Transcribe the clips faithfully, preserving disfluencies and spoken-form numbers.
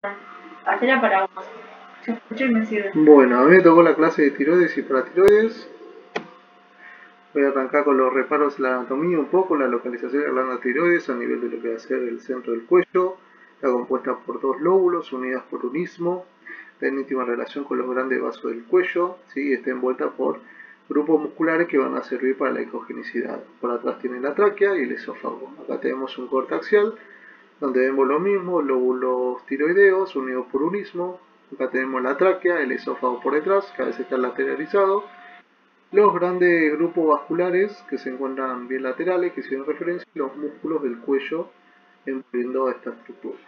Hacela para vos. Yo escucho y me sirve. Bueno, a mí me tocó la clase de tiroides y paratiroides. Voy a arrancar con los reparos de la anatomía un poco, la localización de la glándula tiroides a nivel de lo que va a ser el centro del cuello. Está compuesta por dos lóbulos unidas por un istmo. Está en íntima relación con los grandes vasos del cuello. ¿Sí? Está envuelta por grupos musculares que van a servir para la ecogenicidad. Por atrás tiene la tráquea y el esófago. Acá tenemos un corte axial, donde vemos lo mismo, lóbulos tiroideos unidos por un istmo. Acá tenemos la tráquea, el esófago por detrás, que a veces está lateralizado. Los grandes grupos vasculares que se encuentran bien laterales, que hicieron referencia, y los músculos del cuello envolviendo a esta estructura.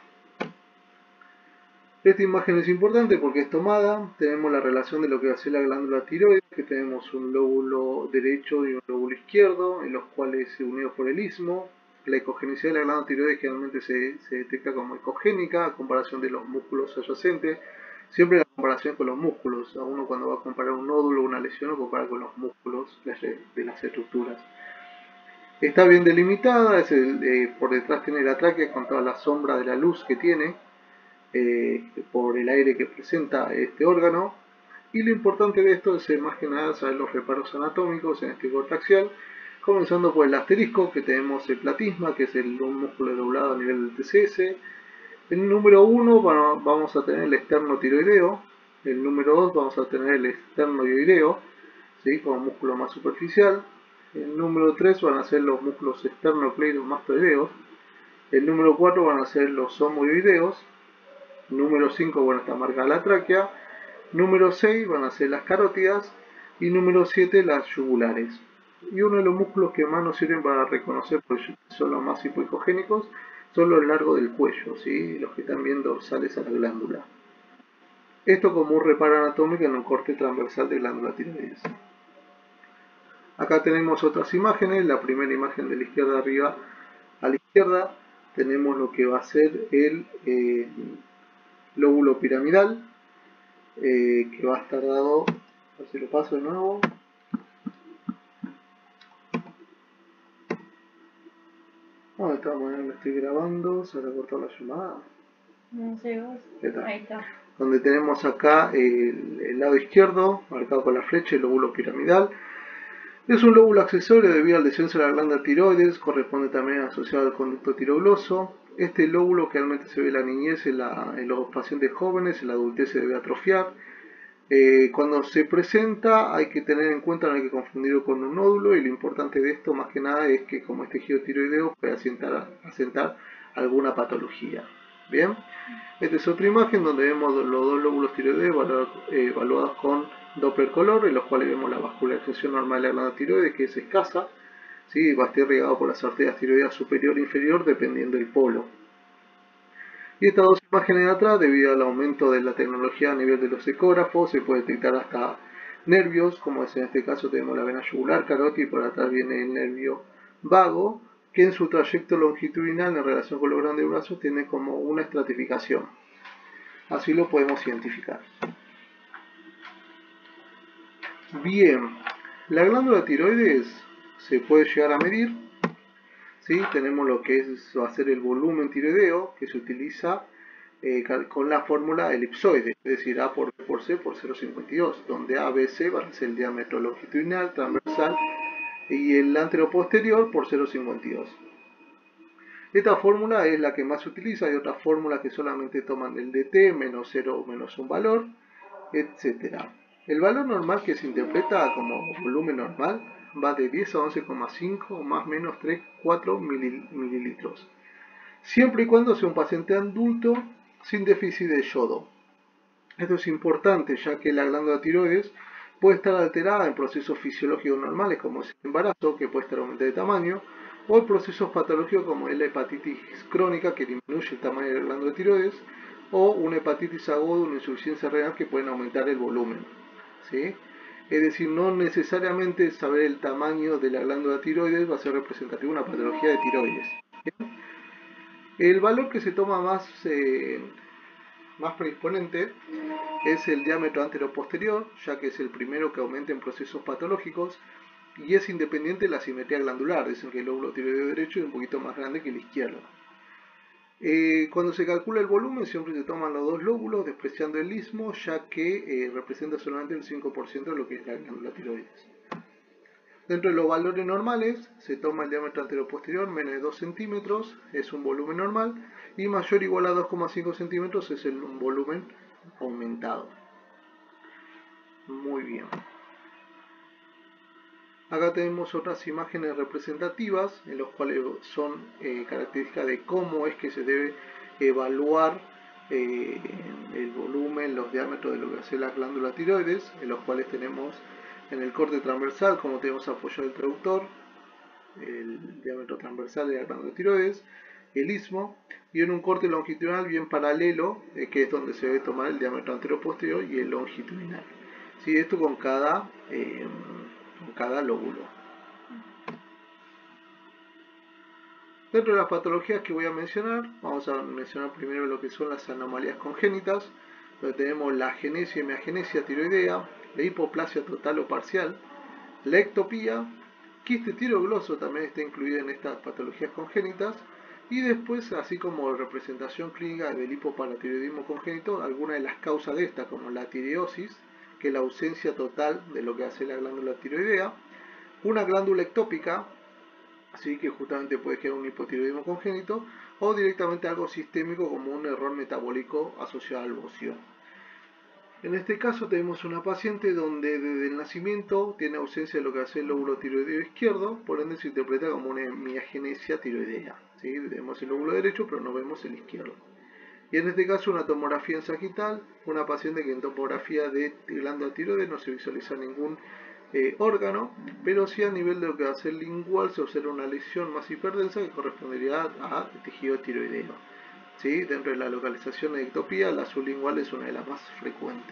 Esta imagen es importante porque es tomada, tenemos la relación de lo que va a ser la glándula tiroides, que tenemos un lóbulo derecho y un lóbulo izquierdo, en los cuales se unidos por el istmo. La ecogenicidad de la glándula tiroides generalmente se, se detecta como ecogénica a comparación de los músculos adyacentes. Siempre la comparación con los músculos, a uno cuando va a comparar un nódulo o una lesión lo compara con los músculos de las estructuras. Está bien delimitada, es el, eh, por detrás tiene la tráquea con toda la sombra de la luz que tiene, eh, por el aire que presenta este órgano. Y lo importante de esto es más que nada saber los reparos anatómicos en este corte axial, comenzando por el asterisco, que tenemos el platisma, que es el, un músculo doblado a nivel del T C S. El número uno vamos a tener el externo tiroideo, el número dos vamos a tener el externo ioideo, ¿sí? Como músculo más superficial. El número tres van a ser los músculos esternocleidomastoideos. El número cuatro van a ser los homoioideos. Número cinco, bueno, está marcada la tráquea. Número seis van a ser las carótidas. Y número siete, las yugulares. Y uno de los músculos que más nos sirven para reconocer, pues son los más hipoicogénicos, son los largos del cuello, ¿sí? Los que están bien dorsales a la glándula. Esto como un reparo anatómico en un corte transversal de glándula tiroides. Acá tenemos otras imágenes. La primera imagen de la izquierda arriba a la izquierda tenemos lo que va a ser el eh, lóbulo piramidal, eh, que va a estar dado, a ver si lo paso de nuevo. Bueno, de esta manera lo estoy grabando, se va a cortar la llamada. No sé vos. Ahí está. Donde tenemos acá el, el lado izquierdo, marcado con la flecha, el lóbulo piramidal. Es un lóbulo accesorio debido al descenso de la glándula tiroides, corresponde también asociado al conducto tirogloso. Este lóbulo que realmente se ve en la niñez, en, la, en los pacientes jóvenes, en la adultez se debe atrofiar. Eh, cuando se presenta hay que tener en cuenta, no hay que confundirlo con un nódulo, y lo importante de esto más que nada es que como es tejido tiroideo puede asentar, asentar alguna patología. Bien, esta es otra imagen donde vemos los dos lóbulos tiroideos evaluados, eh, evaluados con Doppler color, en los cuales vemos la vascularización normal de la glándula tiroides, que es escasa, ¿sí? Va a estar irrigado por las arterias tiroideas superior e inferior dependiendo del polo. Y estas dos imágenes de atrás, debido al aumento de la tecnología a nivel de los ecógrafos, se puede detectar hasta nervios, como es en este caso tenemos la vena yugular carótida y por atrás viene el nervio vago, que en su trayecto longitudinal en relación con los grandes brazos tiene como una estratificación. Así lo podemos identificar. Bien, la glándula tiroides se puede llegar a medir. ¿Sí? Tenemos lo que es, va a ser el volumen tiroideo, que se utiliza eh, con la fórmula elipsoide, es decir, A por B por C por cero coma cincuenta y dos, donde A, B, C va a ser el diámetro longitudinal, transversal y el anteroposterior por cero coma cincuenta y dos. Esta fórmula es la que más se utiliza. Hay otras fórmulas que solamente toman el D T, menos cero, menos un valor, etcétera. El valor normal que se interpreta como volumen normal va de diez a once coma cinco más o menos tres a cuatro mililitros, siempre y cuando sea un paciente adulto sin déficit de yodo. Esto es importante ya que la glándula tiroides puede estar alterada en procesos fisiológicos normales como el embarazo, que puede estar aumentando de tamaño, o en procesos patológicos como la hepatitis crónica, que disminuye el tamaño de la glándula tiroides, o una hepatitis aguda, una insuficiencia renal, que pueden aumentar el volumen, ¿sí? Es decir, no necesariamente saber el tamaño de la glándula tiroides va a ser representativo de una patología de tiroides. ¿Bien? El valor que se toma más, eh, más predisponente es el diámetro anteroposterior, ya que es el primero que aumenta en procesos patológicos y es independiente de la simetría glandular, es decir, que el lóbulo tiroideo derecho es un poquito más grande que el izquierdo. Eh, cuando se calcula el volumen siempre se toman los dos lóbulos despreciando el istmo, ya que eh, representa solamente el cinco por ciento de lo que es la glándula tiroides. Dentro de los valores normales se toma el diámetro anteroposterior menos de dos centímetros, es un volumen normal, y mayor o igual a dos coma cinco centímetros es el, un volumen aumentado. Muy bien. Acá tenemos otras imágenes representativas en las cuales son eh, características de cómo es que se debe evaluar eh, el volumen, los diámetros de lo que hace la glándula tiroides, en los cuales tenemos en el corte transversal, como tenemos apoyado el traductor, el diámetro transversal de la glándula tiroides, el istmo, y en un corte longitudinal bien paralelo, eh, que es donde se debe tomar el diámetro anteroposterior y el longitudinal. ¿Sí? Esto con cada... Eh, cada lóbulo. Dentro de las patologías que voy a mencionar, vamos a mencionar primero lo que son las anomalías congénitas, donde tenemos la agenesia y hemiagenesia tiroidea, la hipoplasia total o parcial, la ectopía, quiste tirogloso también está incluida en estas patologías congénitas, y después, así como representación clínica del hipoparatiroidismo congénito, algunas de las causas de esta, como la tireosis, que es la ausencia total de lo que hace la glándula tiroidea, una glándula ectópica, así que justamente puede generar un hipotiroidismo congénito, o directamente algo sistémico como un error metabólico asociado al bocio. En este caso tenemos una paciente donde desde el nacimiento tiene ausencia de lo que hace el lóbulo tiroideo izquierdo, por ende se interpreta como una hemiagenesia tiroidea. ¿Sí? Vemos el lóbulo derecho pero no vemos el izquierdo. Y en este caso una tomografía en sagital, una paciente que en tomografía de glándula tiroides no se visualiza ningún eh, órgano, pero sí a nivel de lo que va a ser lingual se observa una lesión más hiperdensa que correspondería a tejido tiroideo. ¿Sí? Dentro de la localización de ectopía, la sublingual es una de las más frecuentes.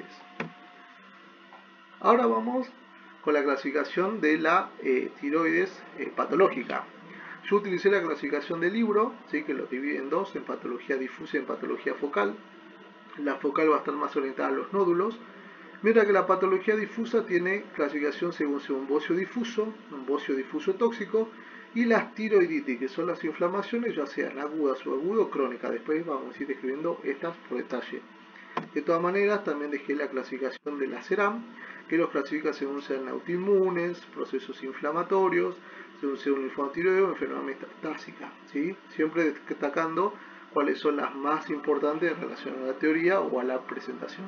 Ahora vamos con la clasificación de la eh, tiroides eh, patológica. Yo utilicé la clasificación del libro, ¿sí? Que lo divide en dos, en patología difusa y en patología focal. La focal va a estar más orientada a los nódulos, mientras que la patología difusa tiene clasificación según sea un bocio difuso, un bocio difuso tóxico, y las tiroiditis, que son las inflamaciones, ya sean agudas o agudo o crónicas. Después vamos a ir describiendo estas por detalle. De todas maneras, también dejé la clasificación de la SERAM, que los clasifica según sean autoinmunes, procesos inflamatorios, según sea un linfoma tiroideo o enfermedad metastásica, ¿sí? Siempre destacando cuáles son las más importantes en relación a la teoría o a la presentación.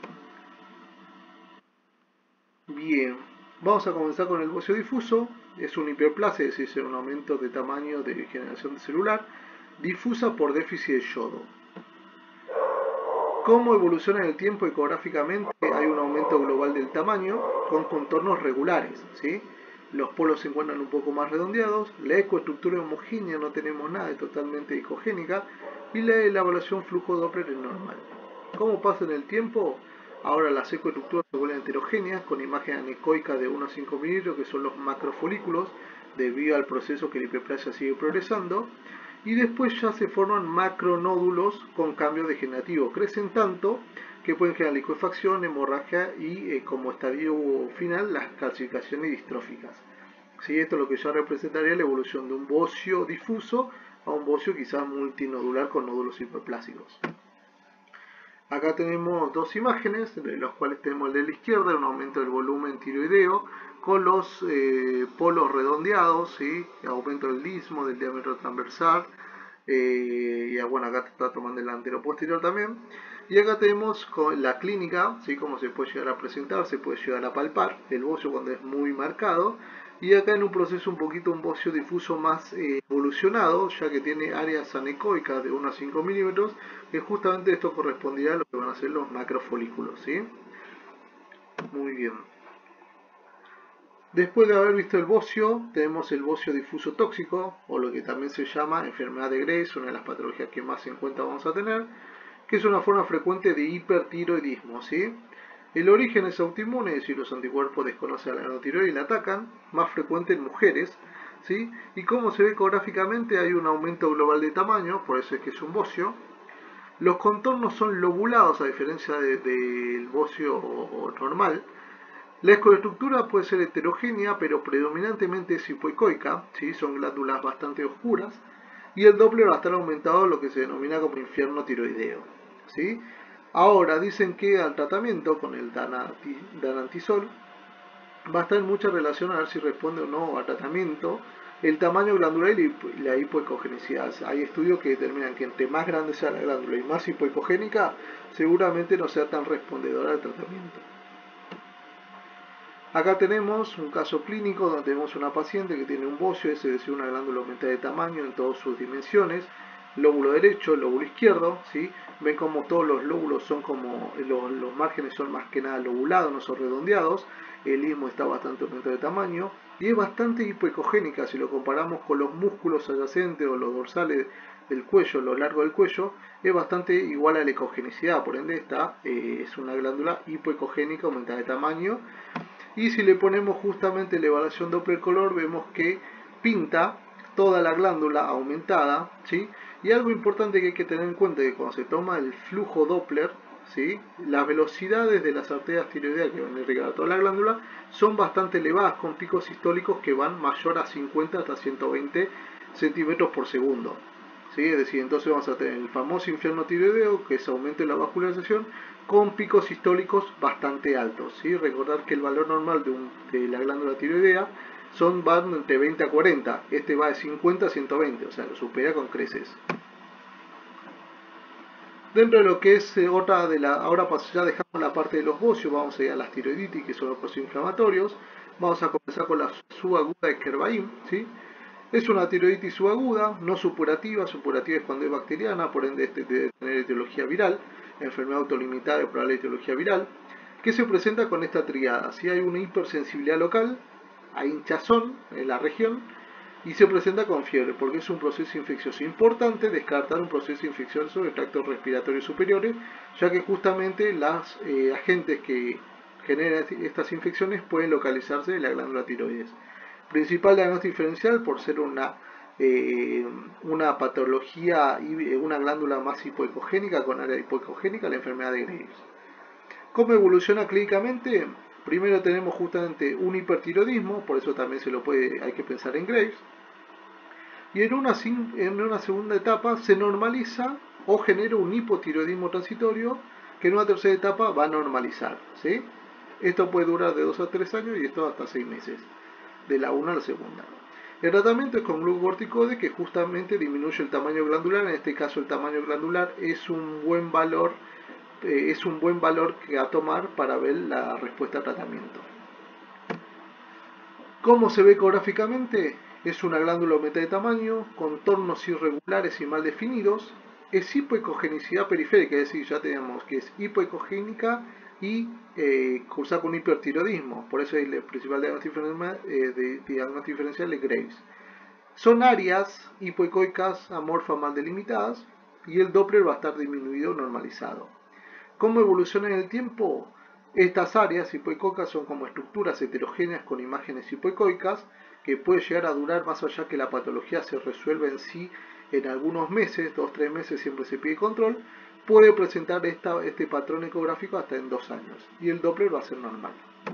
Bien, vamos a comenzar con el bocio difuso. Es una hiperplasia, es decir, un aumento de tamaño de generación celular, difusa por déficit de yodo. ¿Cómo evoluciona en el tiempo ecográficamente? Hay un aumento global del tamaño con contornos regulares, ¿sí? Los polos se encuentran un poco más redondeados, la ecoestructura homogénea no tenemos nada, es totalmente ecogénica, y la, la evaluación flujo Doppler es normal. ¿Cómo pasa en el tiempo? Ahora las ecoestructuras se vuelven heterogéneas con imagen anecoica de uno a cinco milímetros, que son los macrofolículos, debido al proceso que la hiperplasia sigue progresando. Y después ya se forman macronódulos con cambio degenerativo. Crecen tanto que pueden generar liquefacción, hemorragia y eh, como estadio final las calcificaciones distróficas. ¿Sí? Esto es lo que ya representaría la evolución de un bocio difuso a un bocio quizás multinodular con nódulos hiperplásicos. Acá tenemos dos imágenes, de las cuales tenemos el de la izquierda, un aumento del volumen tiroideo, con los eh, polos redondeados, ¿sí? Aumento del istmo, del diámetro transversal, eh, y bueno, acá está tomando el antero posterior también. Y acá tenemos con la clínica, ¿sí? Cómo se puede llegar a presentar, se puede llegar a palpar el bocio cuando es muy marcado. Y acá en un proceso un poquito un bocio difuso más eh, evolucionado, ya que tiene áreas anecoicas de uno a cinco milímetros, que justamente esto corresponderá a lo que van a ser los macrofolículos, ¿sí? Muy bien. Después de haber visto el bocio, tenemos el bocio difuso tóxico, o lo que también se llama enfermedad de Graves, una de las patologías que más en cuenta vamos a tener, que es una forma frecuente de hipertiroidismo, ¿sí? El origen es autoinmune, es decir, los anticuerpos desconocen a la glándula tiroides y la atacan, más frecuente en mujeres, ¿sí? Y como se ve ecográficamente hay un aumento global de tamaño, por eso es que es un bocio. Los contornos son lobulados a diferencia del de bocio normal. La ecoestructura puede ser heterogénea, pero predominantemente es hipoecoica, ¿sí? Son glándulas bastante oscuras. y el Doppler va a estar aumentado, lo que se denomina como infierno tiroideo, ¿sí? Ahora dicen que al tratamiento con el danati, danantisol va a estar en mucha relación a ver si responde o no al tratamiento el tamaño glandular y la hipoecogenicidad. Hay estudios que determinan que entre más grande sea la glándula y más hipoecogénica, seguramente no sea tan respondedora al tratamiento. Acá tenemos un caso clínico donde tenemos una paciente que tiene un bocio, es decir, una glándula aumentada de tamaño en todas sus dimensiones, lóbulo derecho, lóbulo izquierdo, ¿sí? Ven como todos los lóbulos son como, los, los márgenes son más que nada lobulados, no son redondeados, el istmo está bastante aumentado de tamaño y es bastante hipoecogénica si lo comparamos con los músculos adyacentes o los dorsales del cuello, lo largo del cuello, es bastante igual a la ecogenicidad, por ende esta eh, es una glándula hipoecogénica aumentada de tamaño. Y si le ponemos justamente la evaluación Doppler color, vemos que pinta toda la glándula aumentada, ¿sí? Y algo importante que hay que tener en cuenta es que cuando se toma el flujo Doppler, ¿sí? Las velocidades de las arterias tiroideas que van a irrigar a toda la glándula son bastante elevadas, con picos sistólicos que van mayor a cincuenta hasta ciento veinte centímetros por segundo. ¿Sí? Es decir, entonces vamos a tener el famoso infierno tiroideo, que es aumento de la vascularización, con picos sistólicos bastante altos. ¿Sí? Recordar que el valor normal de, un, de la glándula tiroidea son, van entre veinte a cuarenta, este va de cincuenta a ciento veinte, o sea, lo supera con creces. Dentro de lo que es eh, otra de la, ahora ya dejamos la parte de los bocios, vamos a ir a las tiroiditis, que son los procesos inflamatorios. Vamos a comenzar con la subaguda de Kervain, ¿sí? Es una tiroiditis subaguda, no supurativa, supurativa es cuando es bacteriana, por ende este debe tener etiología viral, enfermedad autolimitada de probable etiología viral, que se presenta con esta triada. Si hay una hipersensibilidad local, hay hinchazón en la región, y se presenta con fiebre, porque es un proceso infeccioso. Importante descartar un proceso infeccioso de tractos respiratorios superiores, ya que justamente los eh, agentes que generan estas infecciones pueden localizarse en la glándula tiroides. Principal diagnóstico diferencial por ser una, eh, una patología, una glándula más hipoecogénica, con área hipoecogénica, la enfermedad de Graves. ¿Cómo evoluciona clínicamente? Primero tenemos justamente un hipertiroidismo, por eso también se lo puede, hay que pensar en Graves. Y en una, en una segunda etapa se normaliza o genera un hipotiroidismo transitorio que en una tercera etapa va a normalizar, ¿sí? Esto puede durar de dos a tres años y esto hasta seis meses, de la una a la segunda. El tratamiento es con glucocorticoides, que justamente disminuye el tamaño glandular. En este caso el tamaño glandular es un buen valor, eh, es un buen valor que a tomar para ver la respuesta al tratamiento. ¿Cómo se ve ecográficamente? Es una glándula aumentada de tamaño, contornos irregulares y mal definidos. Es hipoecogenicidad periférica, es decir, ya tenemos que es hipoecogénica y eh, cursar con hipertiroidismo. Por eso el principal diagnóstico diferencial, eh, de, diagnóstico diferencial de Graves. Son áreas hipoecoicas amorfas mal delimitadas y el Doppler va a estar disminuido o normalizado. ¿Cómo evoluciona en el tiempo? Estas áreas hipoecoicas son como estructuras heterogéneas con imágenes hipoecoicas que puede llegar a durar más allá que la patología se resuelva en sí en algunos meses, dos, tres meses siempre se pide control, puede presentar esta, este patrón ecográfico hasta en dos años y el Doppler va a ser normal.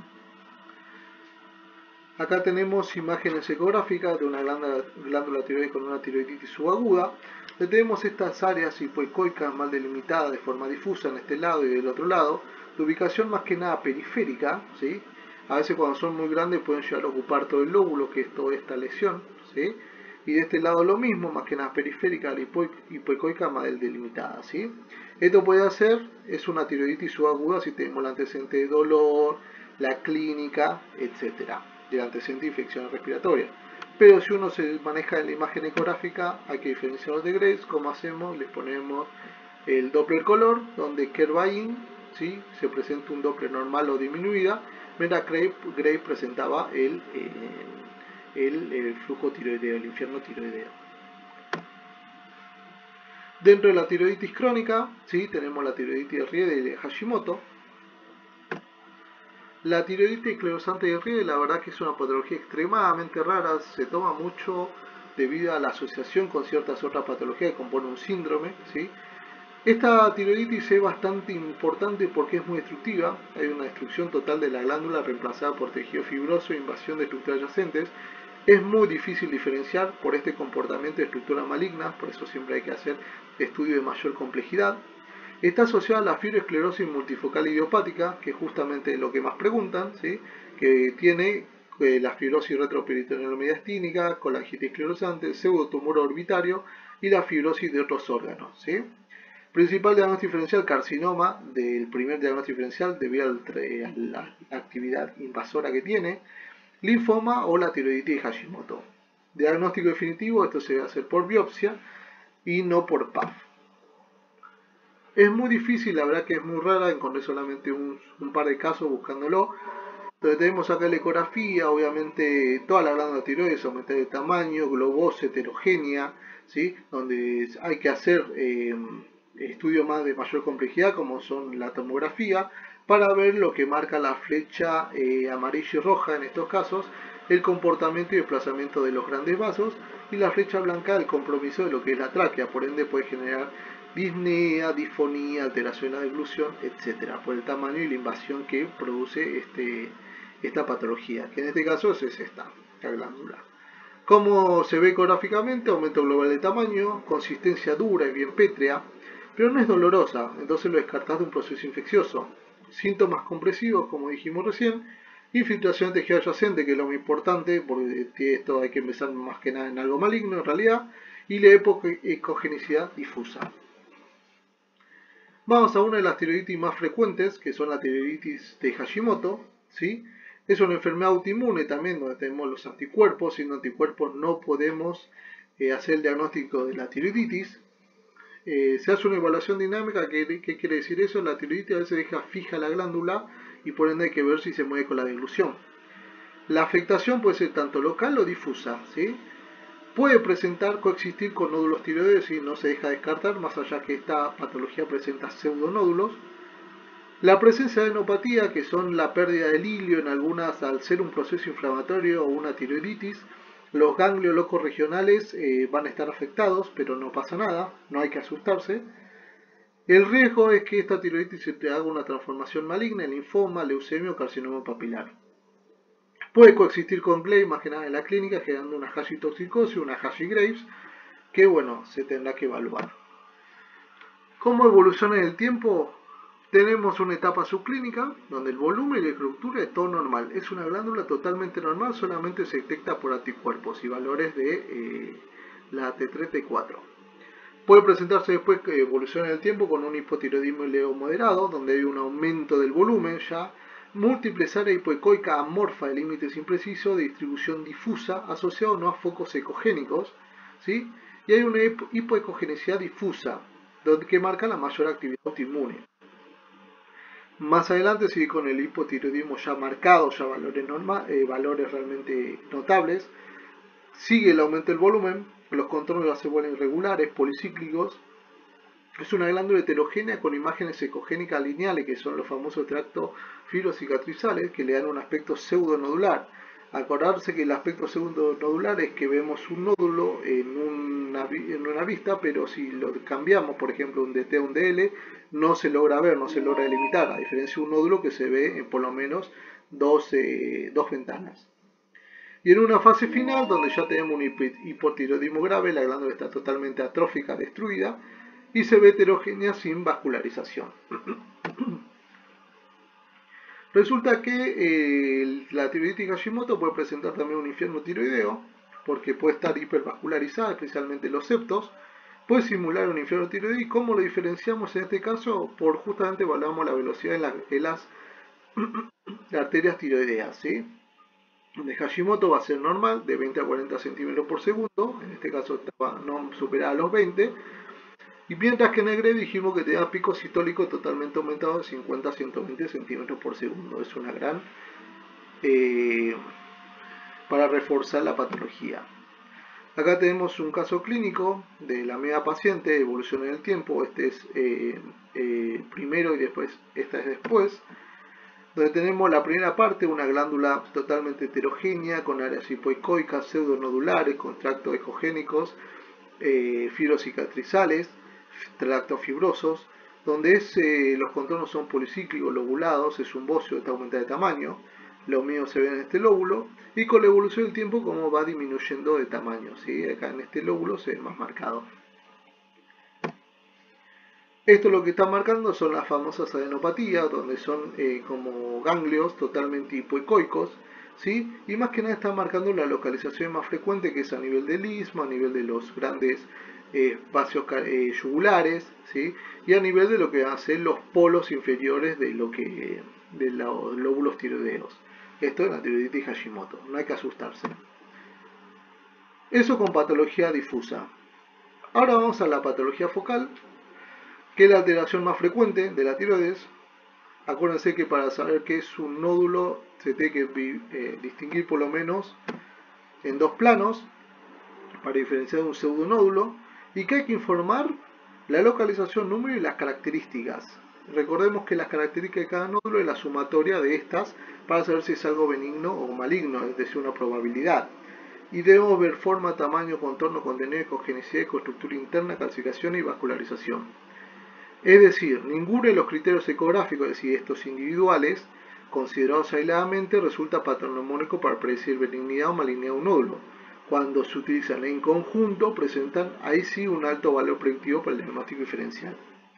Acá tenemos imágenes ecográficas de una glándula, glándula tiroides con una tiroiditis subaguda. Tenemos estas áreas hipoecoicas mal delimitadas de forma difusa en este lado y del otro lado, de ubicación más que nada periférica, ¿sí? A veces cuando son muy grandes pueden llegar a ocupar todo el lóbulo, que es toda esta lesión, ¿sí? Y de este lado lo mismo, más que nada periférica, la hipoecoica mal delimitada, ¿sí? Esto puede hacer, es una tiroiditis subaguda si tenemos el antecedente de dolor, la clínica, etcétera, del antecedente de infecciones respiratorias. Pero si uno se maneja en la imagen ecográfica, hay que diferenciarlos de Graves. ¿Cómo hacemos? Les ponemos el Doppler color, donde Kervain, ¿sí? Se presenta un Doppler normal o disminuida, mientras Graves presentaba el, eh, el, el flujo tiroideo, el infierno tiroideo. Dentro de la tiroiditis crónica, ¿sí? Tenemos la tiroiditis de Riede y de Hashimoto. La tiroiditis esclerosante de Riede, la verdad que es una patología extremadamente rara, se toma mucho debido a la asociación con ciertas otras patologías que componen un síndrome, ¿sí? Esta tiroiditis es bastante importante porque es muy destructiva, hay una destrucción total de la glándula reemplazada por tejido fibroso e invasión de estructuras adyacentes. Es muy difícil diferenciar por este comportamiento de estructuras malignas, por eso siempre hay que hacer estudios de mayor complejidad. Está asociada a la fibroesclerosis multifocal idiopática, que es justamente lo que más preguntan, ¿sí? Que tiene eh, la fibrosis retroperitoneal mediastínica, colangitis esclerosante, pseudotumor orbitario y la fibrosis de otros órganos, ¿sí? Principal diagnóstico diferencial, carcinoma del primer diagnóstico diferencial debido a la actividad invasora que tiene, linfoma o la tiroiditis de Hashimoto. Diagnóstico definitivo, esto se va a hacer por biopsia y no por P A F. Es muy difícil, la verdad que es muy rara, encontré solamente un, un par de casos buscándolo. Entonces tenemos acá la ecografía, obviamente toda la glándula tiroides aumenta de tamaño, globosa, heterogénea, ¿sí? Donde hay que hacer eh, estudios más de mayor complejidad como son la tomografía para ver lo que marca la flecha eh, amarilla y roja en estos casos, el comportamiento y desplazamiento de los grandes vasos, y la flecha blanca el compromiso de lo que es la tráquea, por ende puede generar disnea, disfonía, alteración de la deglución, etcétera, por el tamaño y la invasión que produce este, esta patología, que en este caso es esta, la glándula. Como se ve ecográficamente, aumento global de tamaño, consistencia dura y bien pétrea, pero no es dolorosa, entonces lo descartás de un proceso infeccioso. Síntomas compresivos, como dijimos recién, infiltración de tejido adyacente, que es lo más importante, porque esto hay que empezar más que nada en algo maligno en realidad, y la ecogenicidad difusa. Vamos a una de las tiroiditis más frecuentes, que son la tiroiditis de Hashimoto, ¿sí? Es una enfermedad autoinmune también, donde tenemos los anticuerpos. Sin anticuerpos no podemos eh, hacer el diagnóstico de la tiroiditis. Eh, se hace una evaluación dinámica. ¿Qué, ¿Qué quiere decir eso? La tiroiditis a veces deja fija la glándula y por ende hay que ver si se mueve con la deglución. La afectación puede ser tanto local o difusa, ¿sí? Puede presentar, coexistir con nódulos tiroides y no se deja descartar, más allá que esta patología presenta pseudonódulos. La presencia de adenopatía, que son la pérdida del hilio en algunas al ser un proceso inflamatorio o una tiroiditis. Los ganglios locos regionales eh, van a estar afectados, pero no pasa nada, no hay que asustarse. El riesgo es que esta tiroiditis se te haga una transformación maligna en linfoma, leucemia o carcinoma papilar. Puede coexistir con Gley, más que nada en la clínica, generando una hashitoxicosis, una Hashi-Graves, que bueno, se tendrá que evaluar. ¿Cómo evoluciona en el tiempo? Tenemos una etapa subclínica, donde el volumen y la estructura es todo normal. Es una glándula totalmente normal, solamente se detecta por anticuerpos y valores de eh, la T tres T cuatro. Puede presentarse después que evoluciona en el tiempo con un hipotiroidismo leve moderado, donde hay un aumento del volumen ya, múltiples áreas hipoecoica amorfa de límites imprecisos, de distribución difusa, asociado no a focos ecogénicos, ¿sí? Y hay una hipoecogenicidad difusa, donde, que marca la mayor actividad autoinmune. Más adelante sigue con el hipotiroidismo ya marcado, ya valores, norma, eh, valores realmente notables. Sigue el aumento del volumen, los contornos se vuelven irregulares, policíclicos. Es una glándula heterogénea con imágenes ecogénicas lineales, que son los famosos tractos fibrocicatrizales, que le dan un aspecto pseudonodular. Acordarse que el aspecto pseudonodular es que vemos un nódulo en una, en una vista, pero si lo cambiamos, por ejemplo, un D T a un D L, no se logra ver, no se logra delimitar, a diferencia de un nódulo que se ve en por lo menos dos, eh, dos ventanas. Y en una fase final, donde ya tenemos un hipotiroidismo grave, la glándula está totalmente atrófica, destruida, y se ve heterogénea sin vascularización. Resulta que eh, la tiroiditis Hashimoto puede presentar también un infierno tiroideo, porque puede estar hipervascularizada, especialmente los septos. Puede simular un infierno tiroideo. ¿Y cómo lo diferenciamos en este caso? Por justamente evaluamos la velocidad en, la, en las arterias tiroideas, ¿sí? De Hashimoto va a ser normal, de veinte a cuarenta centímetros por segundo, en este caso no superaba los veinte, y mientras que en el G R E dijimos que tenía pico sistólico totalmente aumentado de cincuenta a ciento veinte centímetros por segundo. Es una gran... Eh, para reforzar la patología. Acá tenemos un caso clínico de la media paciente, evolución en el tiempo. Este es eh, eh, primero y después, esta es después. Donde tenemos la primera parte, una glándula totalmente heterogénea, con áreas hipoecoicas, pseudonodulares, con tractos ecogénicos, eh, fibrocicatrizales, tractos fibrosos, donde es, eh, los contornos son policíclicos, lobulados, es un bocio, está aumentada de tamaño. Lo mío se ve en este lóbulo, y con la evolución del tiempo como va disminuyendo de tamaño, ¿sí? Acá en este lóbulo se ve más marcado. Esto lo que está marcando son las famosas adenopatías, donde son eh, como ganglios totalmente hipoecoicos, ¿sí? Y más que nada está marcando la localización más frecuente, que es a nivel del istmo, a nivel de los grandes eh, espacios eh, yugulares, ¿sí? Y a nivel de lo que van a ser los polos inferiores de, lo que, de los lóbulos tiroideos. Esto es la tiroiditis Hashimoto, no hay que asustarse. Eso con patología difusa. Ahora vamos a la patología focal, que es la alteración más frecuente de la tiroides. Acuérdense que para saber qué es un nódulo se tiene que eh, distinguir por lo menos en dos planos para diferenciar de un pseudonódulo, y que hay que informar la localización, número y las características. Recordemos que las características de cada nódulo es la sumatoria de estas para saber si es algo benigno o maligno, es decir, una probabilidad. Y debemos ver forma, tamaño, contorno, contenido, ecogenicidad, ecoestructura interna, calcificación y vascularización. Es decir, ninguno de los criterios ecográficos, es decir, estos individuales, considerados aisladamente, resulta patognomónico para predecir benignidad o malignidad de un nódulo. Cuando se utilizan en conjunto, presentan ahí sí un alto valor predictivo para el diagnóstico diferencial.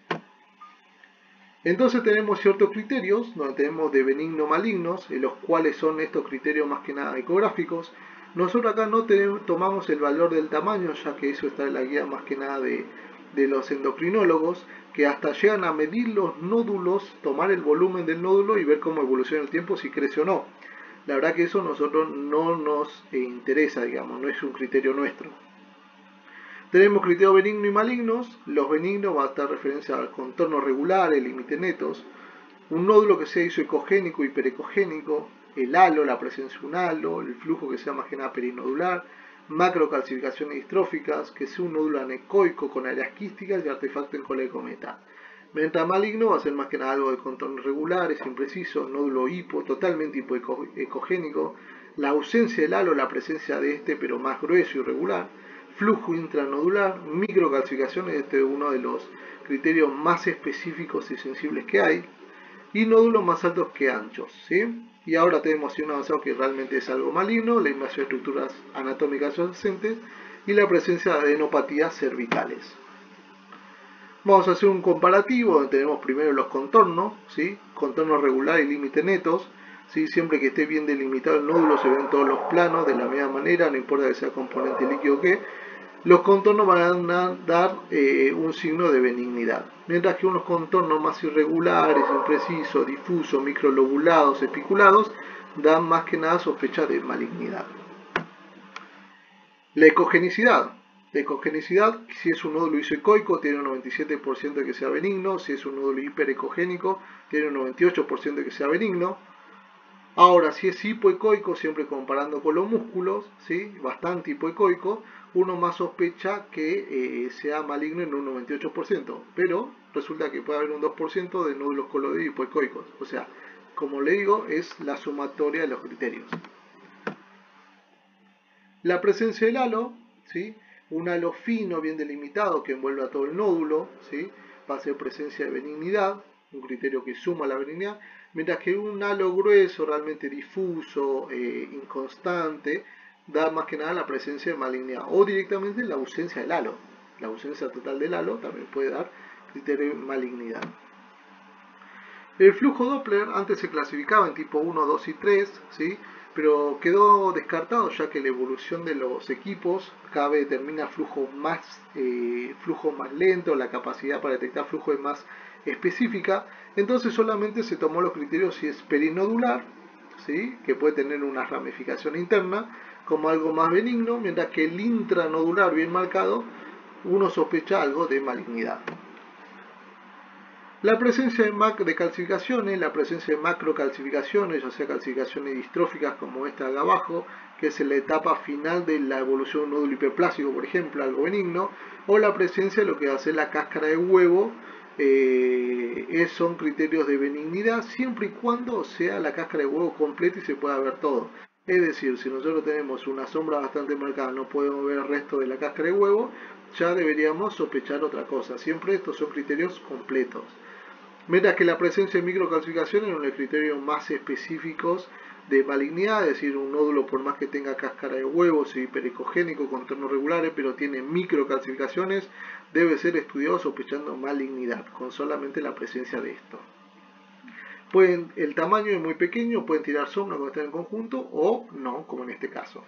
Entonces tenemos ciertos criterios, donde tenemos de benigno malignos, en los cuales son estos criterios más que nada ecográficos. Nosotros acá no tenemos, tomamos el valor del tamaño, ya que eso está en la guía más que nada de, de los endocrinólogos, que hasta llegan a medir los nódulos, tomar el volumen del nódulo y ver cómo evoluciona el tiempo, si crece o no. La verdad que eso a nosotros no nos eh, interesa, digamos, no es un criterio nuestro. Tenemos criterios benignos y malignos. Los benignos van a estar referencia al contorno regular, el límite netos, un nódulo que sea isoecogénico, hiperecogénico, el halo, la presencia de un halo, el flujo que sea más que nada perinodular, macrocalcificaciones distróficas, que sea un nódulo anecoico con áreas quísticas y artefacto en cola de cometa. Mientras maligno va a ser más que nada algo de contornos regulares, imprecisos, nódulo hipo, totalmente hipoecogénico, la ausencia del halo, la presencia de este pero más grueso y irregular, flujo intranodular, microcalcificaciones, este es uno de los criterios más específicos y sensibles que hay, y nódulos más altos que anchos, ¿sí? Y ahora tenemos un avanzado que realmente es algo maligno, la invasión de estructuras anatómicas adyacentes y la presencia de adenopatías cervicales. Vamos a hacer un comparativo donde tenemos primero los contornos, ¿sí? Contornos regulares y límites netos, ¿sí? Siempre que esté bien delimitado el nódulo se ven todos los planos de la misma manera, no importa que sea componente líquido o qué. Los contornos van a dar eh, un signo de benignidad, mientras que unos contornos más irregulares, imprecisos, difusos, microlobulados, espiculados, dan más que nada sospecha de malignidad. La ecogenicidad. La ecogenicidad, si es un nódulo isoecoico, tiene un noventa y siete por ciento de que sea benigno. Si es un nódulo hiperecogénico, tiene un noventa y ocho por ciento de que sea benigno. Ahora, si es hipoecoico, siempre comparando con los músculos, ¿sí? Bastante hipoecoico, uno más sospecha que eh, sea maligno en un noventa y ocho por ciento. Pero resulta que puede haber un dos por ciento de nódulos coloides hipoecoicos. O sea, como le digo, es la sumatoria de los criterios. La presencia del halo, ¿sí? Un halo fino, bien delimitado, que envuelve a todo el nódulo, ¿sí? Va a ser presencia de benignidad, un criterio que suma la benignidad, mientras que un halo grueso, realmente difuso, eh, inconstante, da más que nada la presencia de malignidad, o directamente la ausencia del halo. La ausencia total del halo también puede dar criterio de malignidad. El flujo Doppler antes se clasificaba en tipo uno, dos y tres, ¿sí? Pero quedó descartado ya que la evolución de los equipos cada vez determina flujo más, eh, flujo más lento, la capacidad para detectar flujo es más específica, entonces solamente se tomó los criterios si es perinodular, ¿sí? Que puede tener una ramificación interna, como algo más benigno, mientras que el intranodular bien marcado, uno sospecha algo de malignidad. La presencia de, de calcificaciones, la presencia de macrocalcificaciones, ya sea calcificaciones distróficas como esta de abajo, que es en la etapa final de la evolución de un nódulo hiperplásico, por ejemplo, algo benigno, o la presencia de lo que va a ser la cáscara de huevo, eh, son criterios de benignidad, siempre y cuando sea la cáscara de huevo completa y se pueda ver todo. Es decir, si nosotros tenemos una sombra bastante marcada, no podemos ver el resto de la cáscara de huevo, ya deberíamos sospechar otra cosa. Siempre estos son criterios completos. Mientras que la presencia de microcalcificaciones es uno de los criterios más específicos de malignidad, es decir, un nódulo por más que tenga cáscara de huevo, sea hiperecogénico, contornos regulares, pero tiene microcalcificaciones, debe ser estudiado sospechando malignidad, con solamente la presencia de esto. Pueden, el tamaño es muy pequeño, pueden tirar sombra cuando están en conjunto o no, como en este caso.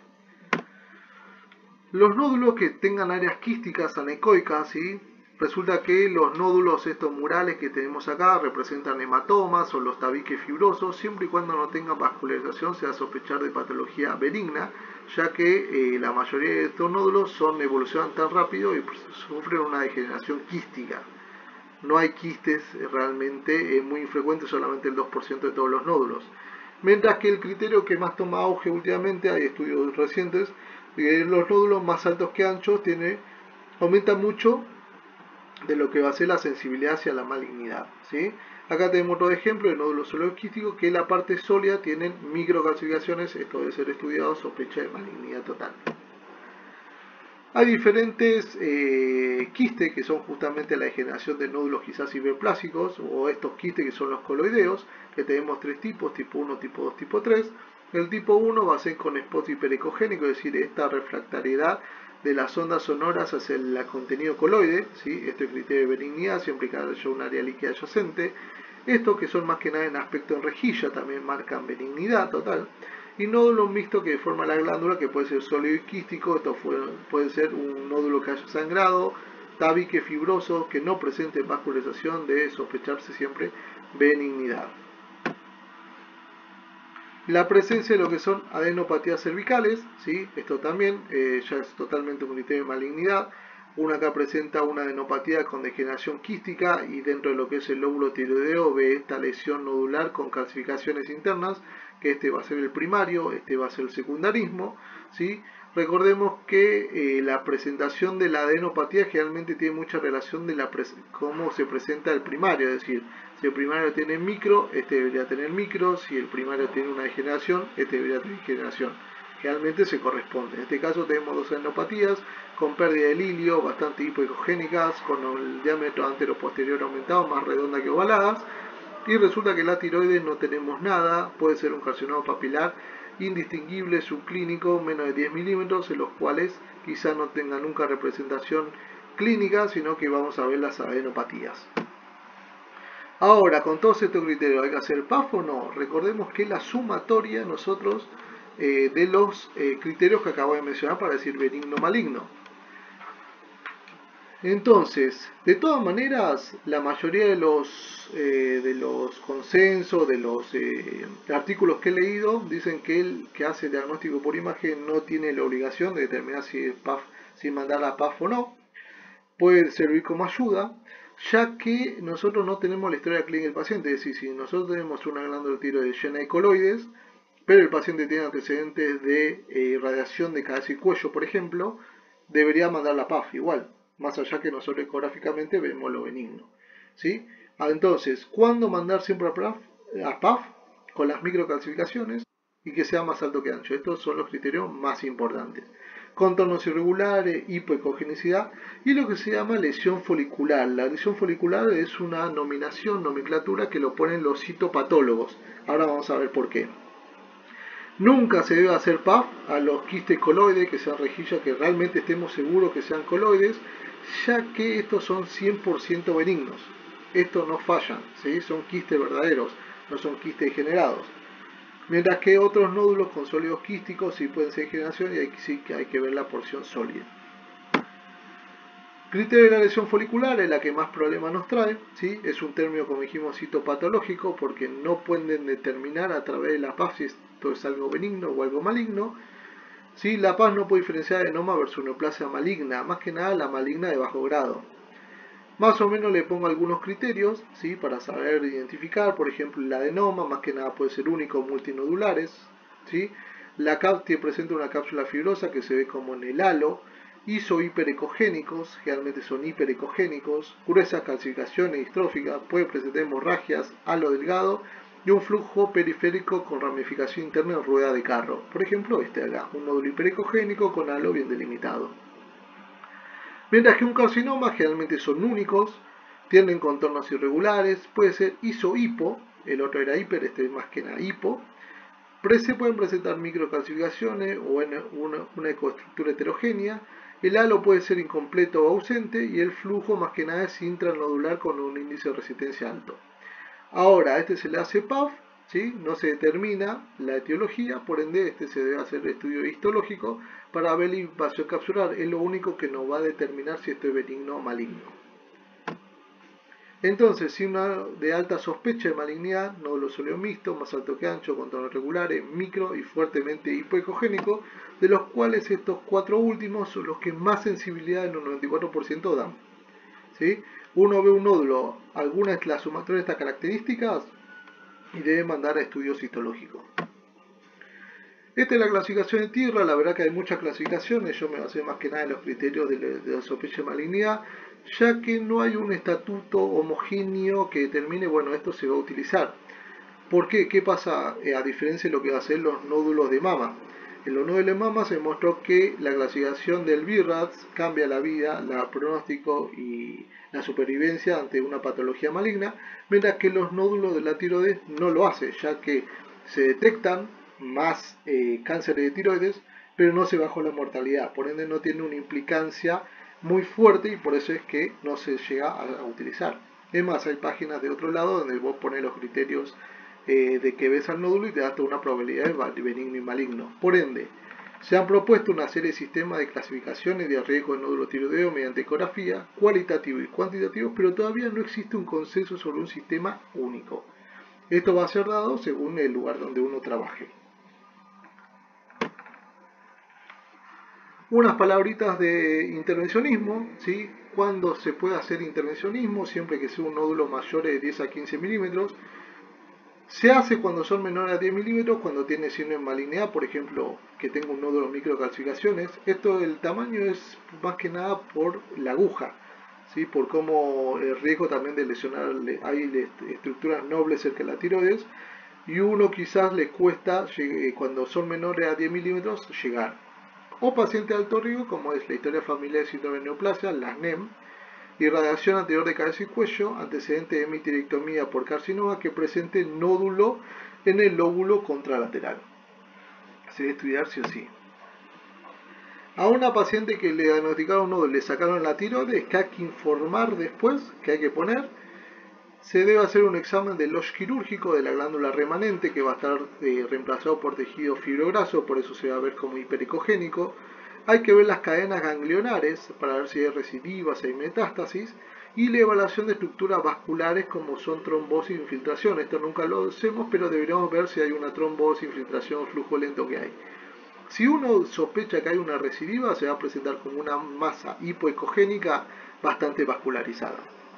Los nódulos que tengan áreas quísticas anecoicas, ¿sí? Resulta que los nódulos estos murales que tenemos acá representan hematomas o los tabiques fibrosos, siempre y cuando no tengan vascularización se va a sospechar de patología benigna, ya que eh, la mayoría de estos nódulos son evolucionan tan rápido y sufren una degeneración quística. No hay quistes realmente, es muy infrecuente, solamente el dos por ciento de todos los nódulos. Mientras que el criterio que más toma auge últimamente, hay estudios recientes, que los nódulos más altos que anchos tiene, aumenta mucho de lo que va a ser la sensibilidad hacia la malignidad, ¿sí? Acá tenemos otro ejemplo de nódulos sólidos quísticos que la parte sólida tienen microcalcificaciones, esto debe ser estudiado, sospecha de malignidad total. Hay diferentes eh, quistes que son justamente la degeneración de nódulos quizás hiperplásicos o estos quistes que son los coloideos, que tenemos tres tipos, tipo uno, tipo dos, tipo tres. El tipo uno va a ser con spot hiperecogénico, es decir, esta refractariedad de las ondas sonoras hacia el contenido coloide, ¿sí? Este criterio de benignidad, siempre que haya un área líquida adyacente. Estos que son más que nada en aspecto en rejilla también marcan benignidad total. Y nódulos mixtos que forman la glándula, que puede ser sólido y quístico, esto puede ser un nódulo que haya sangrado, tabique fibroso, que no presente vascularización, de sospecharse siempre benignidad. La presencia de lo que son adenopatías cervicales, ¿sí? Esto también eh, ya es totalmente un criterio de malignidad. Una acá presenta una adenopatía con degeneración quística y dentro de lo que es el lóbulo tiroideo ve esta lesión nodular con calcificaciones internas, que este va a ser el primario, este va a ser el secundarismo, ¿sí? Recordemos que eh, la presentación de la adenopatía generalmente tiene mucha relación de la cómo se presenta el primario, es decir, si el primario tiene micro, este debería tener micro, si el primario tiene una degeneración, este debería tener degeneración. Generalmente se corresponde. En este caso tenemos dos adenopatías con pérdida de hilio, bastante hipoecogénicas, con el diámetro antero-posterior aumentado, más redonda que ovaladas, y resulta que la tiroides no tenemos nada, puede ser un carcinoma papilar indistinguible, subclínico, menos de diez milímetros, en los cuales quizá no tenga nunca representación clínica, sino que vamos a ver las adenopatías. Ahora, con todos estos criterios, ¿hay que hacer P A F o no? Recordemos que la sumatoria nosotros eh, de los eh, criterios que acabo de mencionar para decir benigno maligno. Entonces, de todas maneras, la mayoría de los, eh, de los consensos, de los eh, artículos que he leído, dicen que el que hace diagnóstico por imagen no tiene la obligación de determinar si, es P A F, si mandar a P A F o no. Puede servir como ayuda, ya que nosotros no tenemos la historia clínica del paciente. Es decir, si nosotros tenemos una glándula tiroides llena de coloides, pero el paciente tiene antecedentes de eh, radiación de cabeza y cuello, por ejemplo, debería mandar la P A F igual, más allá que nosotros ecográficamente vemos lo benigno, ¿sí? Entonces, ¿cuándo mandar siempre a P A F? A P A F con las microcalcificaciones y que sea más alto que ancho. Estos son los criterios más importantes. Contornos irregulares, hipoecogenicidad y lo que se llama lesión folicular. La lesión folicular es una nominación, nomenclatura que lo ponen los citopatólogos. Ahora vamos a ver por qué. Nunca se debe hacer P A F a los quistes coloides, que sean rejillas, que realmente estemos seguros que sean coloides, ya que estos son cien por ciento benignos. Estos no fallan, ¿sí? Son quistes verdaderos, no son quistes degenerados. Mientras que otros nódulos con sólidos quísticos sí pueden ser degeneración y ahí sí que hay que ver la porción sólida. Criterio de la lesión folicular es la que más problemas nos trae, ¿sí? Es un término, como dijimos, citopatológico, porque no pueden determinar a través de la P A F si esto es algo benigno o algo maligno. ¿Sí? La P A F no puede diferenciar adenoma versus neoplasia maligna, más que nada la maligna de bajo grado. Más o menos le pongo algunos criterios, ¿sí? Para saber identificar, por ejemplo, el adenoma, más que nada puede ser único o multinodulares, ¿sí? La cápsula presenta una cápsula fibrosa que se ve como en el halo, iso-hiperecogénicos, generalmente son hiperecogénicos, gruesas calcificaciones distróficas, puede presentar hemorragias, halo delgado y un flujo periférico con ramificación interna en rueda de carro. Por ejemplo, este acá, un nódulo hiperecogénico con halo bien delimitado. Mientras que un carcinoma generalmente son únicos, tienen contornos irregulares, puede ser iso-hipo, el otro era hiper, este es más que nada hipo, Se pueden presentar microcalcificaciones o en una, una ecoestructura heterogénea. El halo puede ser incompleto o ausente y el flujo más que nada es intranodular con un índice de resistencia alto. Ahora, a este se le hace P A F, ¿sí? No se determina la etiología, por ende este se debe hacer estudio histológico para ver la invasión capsular. Es lo único que nos va a determinar si esto es benigno o maligno. Entonces, si una de alta sospecha de malignidad, nódulo sólido mixto, más alto que ancho, con tonos regulares, micro y fuertemente hipoecogénico, de los cuales estos cuatro últimos son los que más sensibilidad en un noventa y cuatro por ciento dan. ¿Sí? Uno ve un nódulo, alguna es la sumatoria de estas características y debe mandar a estudios citológicos. Esta es la clasificación de tierra. La verdad que hay muchas clasificaciones, yo me basé más que nada en los criterios de la, de la sospecha de malignidad, ya que no hay un estatuto homogéneo que determine, bueno, esto se va a utilizar. ¿Por qué? ¿Qué pasa? Eh, a diferencia de lo que va a ser los nódulos de mama. En los nódulos de mama se demostró que la clasificación del B I R A D S cambia la vida, el pronóstico y la supervivencia ante una patología maligna, mientras que los nódulos de la tiroides no lo hace, ya que se detectan más eh, cánceres de tiroides, pero no se bajó la mortalidad, por ende no tiene una implicancia muy fuerte y por eso es que no se llega a, a utilizar. Es más, hay páginas de otro lado donde vos pones los criterios eh, de que ves al nódulo y te da toda una probabilidad de benigno y maligno. Por ende, se han propuesto una serie de sistemas de clasificaciones de riesgo de nódulo tiroideo mediante ecografía, cualitativo y cuantitativo, pero todavía no existe un consenso sobre un sistema único. Esto va a ser dado según el lugar donde uno trabaje. Unas palabritas de intervencionismo, ¿sí? ¿Cuándo se puede hacer intervencionismo? Siempre que sea un nódulo mayor de diez a quince milímetros. Se hace cuando son menores a diez milímetros, cuando tiene signo de malignidad, por ejemplo, que tengo un nódulo microcalcificaciones. Esto, el tamaño es más que nada por la aguja, ¿sí? Por cómo el riesgo también de lesionar, hay estructuras nobles cerca de la tiroides, y uno quizás le cuesta, cuando son menores a diez milímetros, llegar. O paciente de alto riesgo, como es la historia familiar de síndrome de neoplasia, la N E M, irradiación anterior de cabeza y cuello, antecedente de hemitirectomía por carcinoma que presente nódulo en el lóbulo contralateral. Se debe estudiar sí o sí. A una paciente que le diagnosticaron un nódulo y le sacaron la tiroides, que hay que informar después, que hay que poner, se debe hacer un examen de Losch quirúrgico de la glándula remanente, que va a estar eh, reemplazado por tejido fibrograso, por eso se va a ver como hiperecogénico. Hay que ver las cadenas ganglionares para ver si hay recidivas, si hay metástasis, y la evaluación de estructuras vasculares como son trombosis e infiltración. Esto nunca lo hacemos, pero deberíamos ver si hay una trombosis, infiltración, flujo lento que hay. Si uno sospecha que hay una recidiva, se va a presentar como una masa hipoecogénica bastante vascularizada.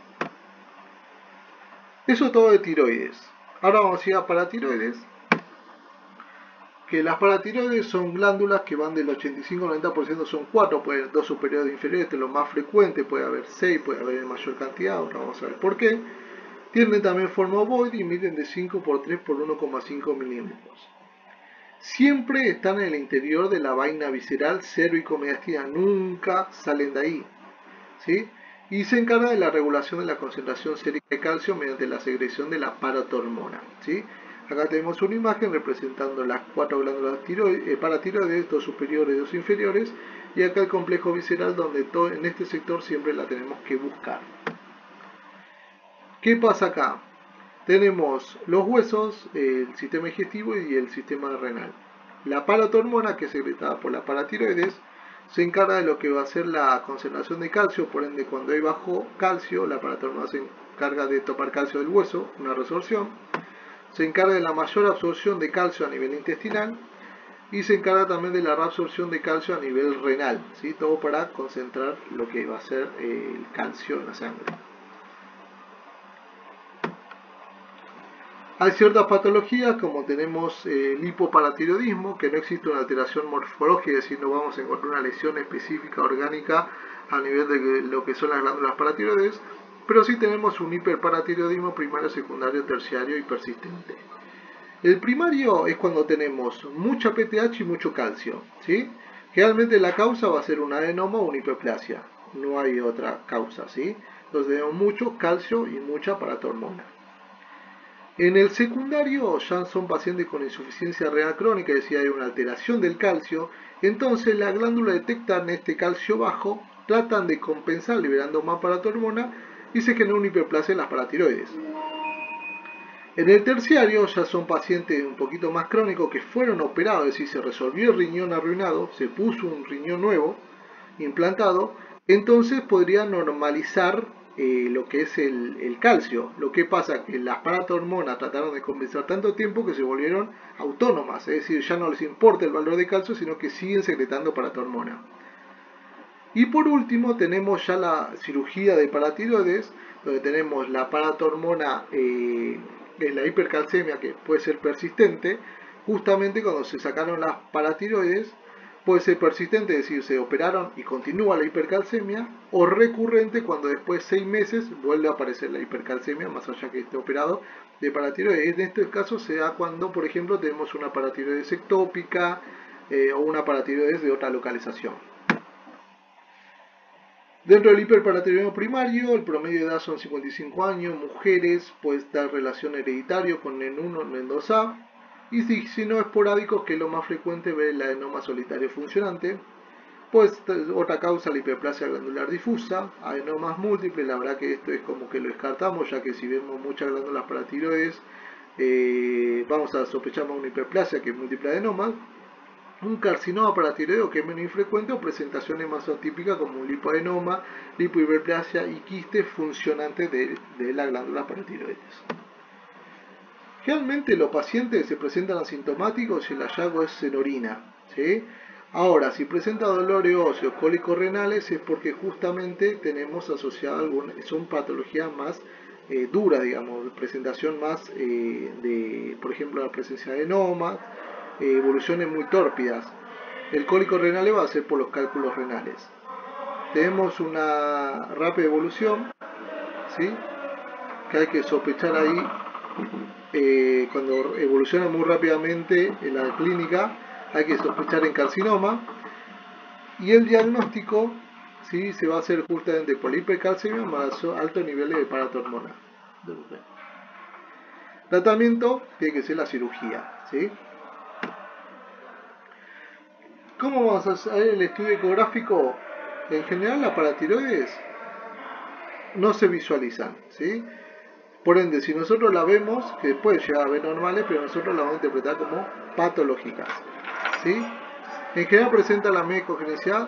Eso todo de tiroides. Ahora vamos a ir a paratiroides. Que las paratiroides son glándulas que van del ochenta y cinco al noventa por ciento, son cuatro, puede haber dos superiores e inferiores, esto es lo más frecuente, puede haber seis, puede haber en mayor cantidad, ahora vamos a ver por qué. Tienen también forma ovoide y miden de cinco por tres por uno coma cinco milímetros. Siempre están en el interior de la vaina visceral cervicomediastina, nunca salen de ahí, ¿sí? Y se encarga de la regulación de la concentración sérica de calcio mediante la secreción de la paratormona, ¿sí? Acá tenemos una imagen representando las cuatro glándulas tiroides, eh, paratiroides, dos superiores y dos inferiores, y acá el complejo visceral donde todo, en este sector siempre la tenemos que buscar. ¿Qué pasa acá? Tenemos los huesos, el sistema digestivo y el sistema renal. La paratormona, que es secretada por la paratiroides, se encarga de lo que va a ser la concentración de calcio, por ende cuando hay bajo calcio, la paratormona se encarga de topar calcio del hueso, una resorción. Se encarga de la mayor absorción de calcio a nivel intestinal y se encarga también de la reabsorción de calcio a nivel renal, ¿sí? Todo para concentrar lo que va a ser eh, el calcio en la sangre. Hay ciertas patologías como tenemos eh, el hipoparatiroidismo, que no existe una alteración morfológica, es decir, no vamos a encontrar una lesión específica orgánica a nivel de lo que son las glándulas paratiroides, pero sí tenemos un hiperparatiroidismo primario, secundario, terciario y persistente. El primario es cuando tenemos mucha P T H y mucho calcio, ¿sí? Generalmente la causa va a ser un adenoma o una hiperplasia, no hay otra causa, ¿sí? Entonces tenemos mucho calcio y mucha paratormona. En el secundario ya son pacientes con insuficiencia renal crónica, es decir, hay una alteración del calcio, entonces la glándula detectan este calcio bajo, tratan de compensar liberando más paratormona y se genera una hiperplasia en las paratiroides. En el terciario ya son pacientes un poquito más crónicos que fueron operados, es decir, se resolvió el riñón arruinado, se puso un riñón nuevo, implantado, entonces podría normalizar eh, lo que es el, el calcio. Lo que pasa que las paratormonas trataron de compensar tanto tiempo que se volvieron autónomas, es decir, ya no les importa el valor de calcio, sino que siguen secretando paratormona. Y por último tenemos ya la cirugía de paratiroides, donde tenemos la paratormona, eh, la hipercalcemia, que puede ser persistente. Justamente cuando se sacaron las paratiroides, puede ser persistente, es decir, se operaron y continúa la hipercalcemia, o recurrente cuando después de seis meses vuelve a aparecer la hipercalcemia, más allá que esté operado de paratiroides. En este caso se da cuando, por ejemplo, tenemos una paratiroides ectópica eh, o una paratiroides de otra localización. Dentro del hiperparatiroidismo primario, el promedio de edad son cincuenta y cinco años, mujeres, puede estar relación hereditario con N uno, N dos A, y si, si no esporádicos, que es lo más frecuente, ver el adenoma solitario funcionante. Pues otra causa, la hiperplasia glandular difusa, adenomas múltiples, la verdad que esto es como que lo descartamos, ya que si vemos muchas glándulas paratiroides, eh, vamos a sospechar más una hiperplasia que múltiple adenomas. Un carcinoma paratiroideo que es menos infrecuente, o presentaciones más atípicas como un lipoadenoma, lipohiperplasia y quistes funcionantes de, de la glándula paratiroides. Generalmente los pacientes se presentan asintomáticos y el hallazgo es en orina, ¿sí? Ahora, si presenta dolores óseos, cólicos renales, es porque justamente tenemos asociado alguna, son patologías más eh, duras, digamos, presentación más eh, de, por ejemplo, la presencia de adenomas, eh, evoluciones muy tórpidas. El cólico renal va a ser por los cálculos renales. Tenemos una rápida evolución, ¿sí? Que hay que sospechar ahí. Eh, cuando evoluciona muy rápidamente en la clínica, hay que sospechar en carcinoma, y el diagnóstico, ¿sí?, se va a hacer justamente por la hipercalcemia más altos niveles de paratormona. Tratamiento tiene que ser la cirugía, ¿sí? ¿Cómo vamos a hacer el estudio ecográfico? En general las paratiroides no se visualizan, ¿sí? Por ende, si nosotros la vemos, que puede llegar a ver normales, pero nosotros la vamos a interpretar como patológicas, ¿sí? En general presenta la ecogenicidad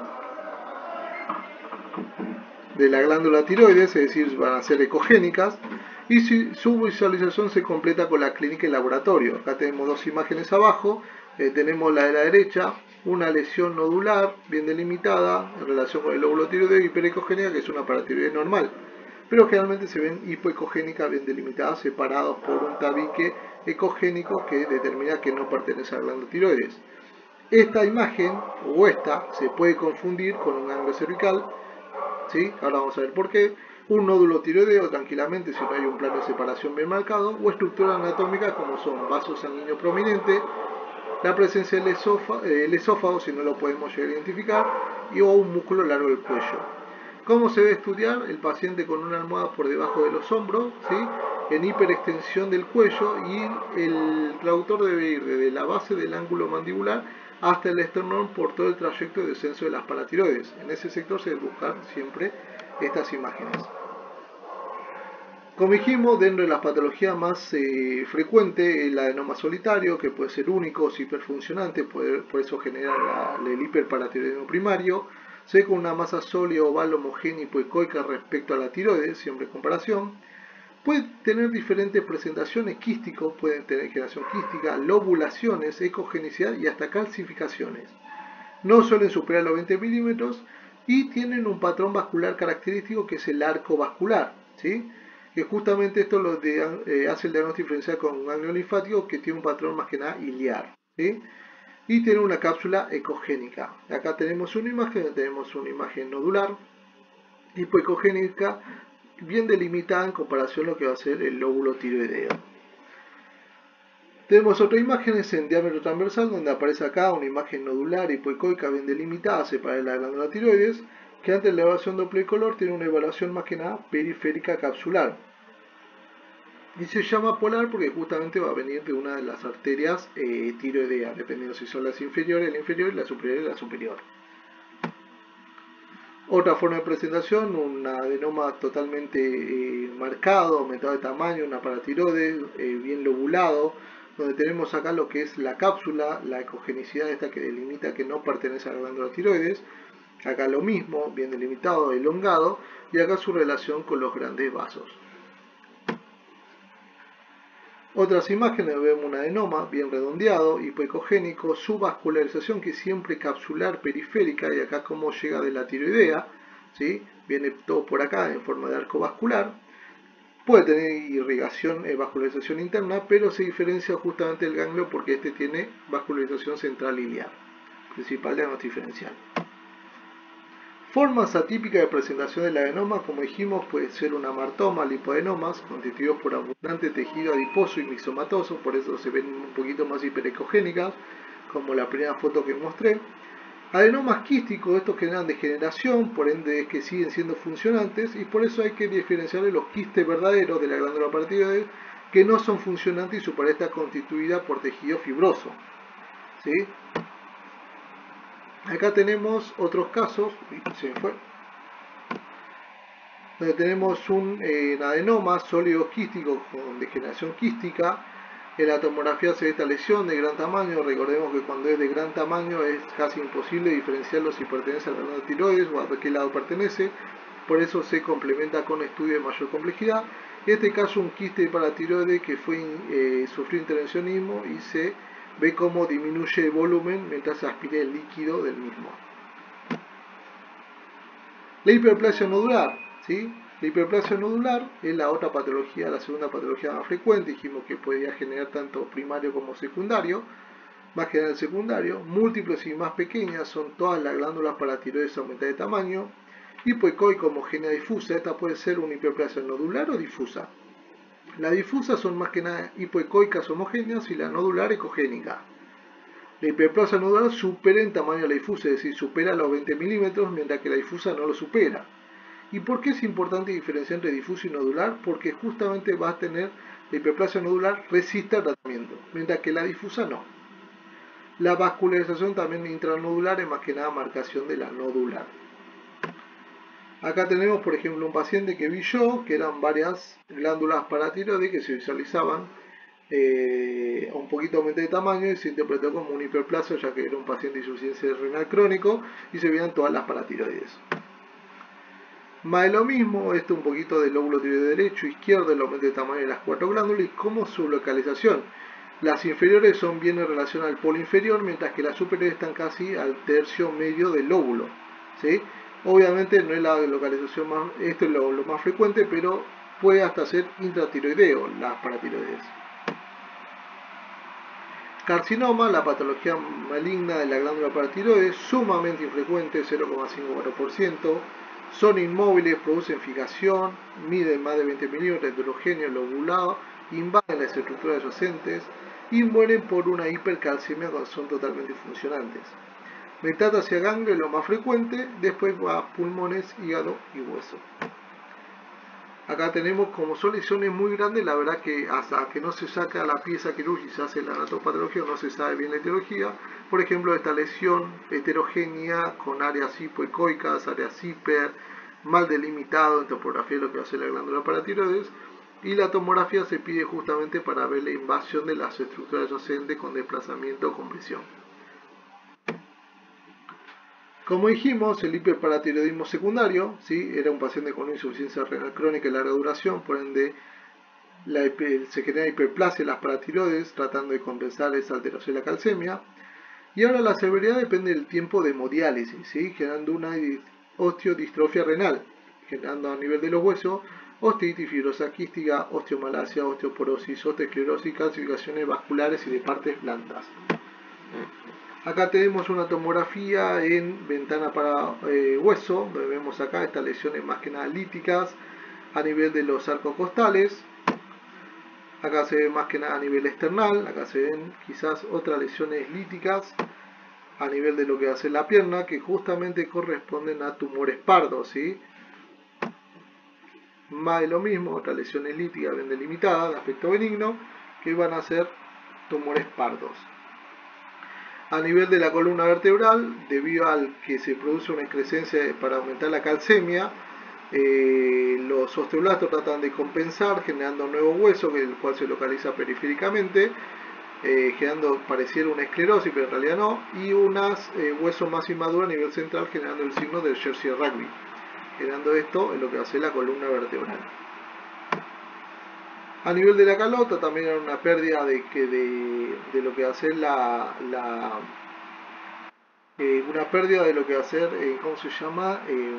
de la glándula tiroides, es decir, van a ser ecogénicas, y si, su visualización se completa con la clínica y laboratorio. Acá tenemos dos imágenes abajo, eh, tenemos la de la derecha, una lesión nodular bien delimitada en relación con el lóbulo tiroideo, hiperecogénica, que es una paratiroides normal, pero generalmente se ven hipoecogénicas bien delimitadas, separados por un tabique ecogénico que determina que no pertenece a la glándula tiroides. Esta imagen, o esta, se puede confundir con un ganglio cervical, ¿sí? Ahora vamos a ver por qué. Un nódulo tiroideo tranquilamente si no hay un plano de separación bien marcado, o estructuras anatómicas como son vasos sanguíneos prominentes, la presencia del esófago, el esófago si no lo podemos llegar a identificar, y o un músculo largo del cuello. ¿Cómo se debe estudiar? El paciente con una almohada por debajo de los hombros, ¿sí?, en hiperextensión del cuello, y el traductor debe ir desde la base del ángulo mandibular hasta el esternón por todo el trayecto de descenso de las paratiroides. En ese sector se debe buscar siempre estas imágenes. Como dijimos, dentro de las patologías más eh, frecuentes, el adenoma solitario, que puede ser único o hiperfuncionante, puede, por eso genera la, el hiperparatiroidismo primario, se con una masa sólida, oval, homogénea, hipoecoica respecto a la tiroides, siempre en comparación. Puede tener diferentes presentaciones, quísticos, pueden tener generación quística, lobulaciones, ecogenicidad y hasta calcificaciones. No suelen superar los veinte milímetros y tienen un patrón vascular característico que es el arco vascular, ¿sí?, que justamente esto lo de, eh, hace el diagnóstico diferencial con un ganglio linfático que tiene un patrón más que nada iliar, ¿sí?, y tiene una cápsula ecogénica. Acá tenemos una imagen, tenemos una imagen nodular, hipoecogénica, bien delimitada en comparación a lo que va a ser el lóbulo tiroideo. Tenemos otras imágenes en diámetro transversal, donde aparece acá una imagen nodular hipoecoica bien delimitada, separada de la glándula tiroides, que ante la evaluación doppler color tiene una evaluación más que nada periférica capsular. Y se llama polar porque justamente va a venir de una de las arterias eh, tiroideas, dependiendo si son las inferiores, la inferior, la superior y la superior. Otra forma de presentación, un adenoma totalmente eh, marcado, aumentado de tamaño, una paratiroides, eh, bien lobulado, donde tenemos acá lo que es la cápsula, la ecogenicidad esta que delimita que no pertenece a la glándula tiroides. Acá lo mismo, bien delimitado, elongado, y acá su relación con los grandes vasos. Otras imágenes vemos un adenoma bien redondeado, hipoecogénico, su vascularización que es siempre capsular periférica, y acá como llega de la tiroidea, ¿sí? Viene todo por acá en forma de arco vascular. Puede tener irrigación, eh, vascularización interna, pero se diferencia justamente del ganglio porque este tiene vascularización central iliar, principal diagnóstico diferencial. Formas atípicas de presentación del adenoma, como dijimos, puede ser un amartoma, lipoadenomas, constituidos por abundante tejido adiposo y mixomatoso, por eso se ven un poquito más hiperecogénicas, como la primera foto que mostré. Adenomas quísticos, estos generan degeneración, por ende es que siguen siendo funcionantes, y por eso hay que diferenciar de los quistes verdaderos de la glándula paratiroides, que no son funcionantes y su pared está constituida por tejido fibroso, ¿sí? Acá tenemos otros casos, se me fue, donde tenemos un eh, adenoma sólido quístico con degeneración quística. En la tomografía se ve esta lesión de gran tamaño. Recordemos que cuando es de gran tamaño es casi imposible diferenciarlo si pertenece a la glándula tiroides o a qué lado pertenece. Por eso se complementa con estudios de mayor complejidad. En este caso un quiste paratiroide que fue, eh, sufrió intervencionismo y se ve cómo disminuye el volumen mientras se aspira el líquido del mismo. La hiperplasia nodular, ¿sí? La hiperplasia nodular es la otra patología, la segunda patología más frecuente. Dijimos que podía generar tanto primario como secundario, más general secundario. Múltiples y más pequeñas son todas las glándulas paratiroides aumentadas de tamaño. Hipoecoica homogénea difusa, esta puede ser una hiperplasia nodular o difusa. Las difusas son más que nada hipoecoicas homogéneas y la nodular ecogénica. La hiperplasia nodular supera en tamaño a la difusa, es decir, supera los veinte milímetros, mientras que la difusa no lo supera. ¿Y por qué es importante diferenciar entre difuso y nodular? Porque justamente va a tener la hiperplasia nodular resiste al tratamiento, mientras que la difusa no. La vascularización también intranodular es más que nada marcación de la nodular. Acá tenemos, por ejemplo, un paciente que vi yo, que eran varias glándulas paratiroides que se visualizaban eh, un poquito aumento de tamaño y se interpretó como un hiperplasia, ya que era un paciente de insuficiencia renal crónico y se veían todas las paratiroides. Más de lo mismo, esto un poquito del lóbulo tiroideo derecho, izquierdo, el aumento de tamaño de las cuatro glándulas y como su localización. Las inferiores son bien en relación al polo inferior, mientras que las superiores están casi al tercio medio del lóbulo, ¿sí? Obviamente no es la localización más, esto es lo, lo más frecuente, pero puede hasta ser intratiroideo las paratiroides. Carcinoma, la patología maligna de la glándula paratiroides, sumamente infrecuente, cero coma cinco por ciento. Son inmóviles, producen fijación, miden más de veinte milímetros, heterogéneo, lobulado, invaden las estructuras adyacentes y mueren por una hipercalcemia cuando son totalmente funcionantes. Metástasis a ganglio es lo más frecuente, después va a pulmones, hígado y hueso. Acá tenemos como son lesiones muy grandes, la verdad que hasta que no se saca la pieza quirúrgica y se hace la anatopatología no se sabe bien la etiología. Por ejemplo, esta lesión heterogénea con áreas hipoecoicas, áreas hiper, mal delimitado en topografía lo que hace la glándula paratiroides. Y la tomografía se pide justamente para ver la invasión de las estructuras adyacentes con desplazamiento o compresión. Como dijimos, el hiperparatiroidismo secundario, ¿sí? Era un paciente con insuficiencia renal crónica de larga duración, por ende la hiper, se genera hiperplasia en las paratiroides tratando de compensar esa alteración de la calcemia. Y ahora la severidad depende del tiempo de hemodiálisis, ¿sí? Generando una osteodistrofia renal, generando a nivel de los huesos osteitis, fibrosa quística, osteomalacia, osteoporosis, osteosclerosis, calcificaciones vasculares y de partes blandas. Acá tenemos una tomografía en ventana para eh, hueso, donde vemos acá estas lesiones más que nada líticas a nivel de los arcos costales. Acá se ve más que nada a nivel external, acá se ven quizás otras lesiones líticas a nivel de lo que hace la pierna, que justamente corresponden a tumores pardos, ¿sí? más de lo mismo, otra lesión elíptica bien delimitada, de aspecto benigno, que van a ser tumores pardos. A nivel de la columna vertebral, debido al que se produce una excrescencia para aumentar la calcemia, eh, los osteoblastos tratan de compensar generando un nuevo hueso, el cual se localiza periféricamente, eh, generando pareciera una esclerosis, pero en realidad no, y unas eh, huesos más inmaduros a nivel central, generando el signo del Jersey Rugby, generando esto en lo que va a ser la columna vertebral. A nivel de la calota también hay una pérdida de, que de, de lo que va a ser la, la eh, una pérdida de lo que va a ser, eh, ¿cómo se llama? Eh,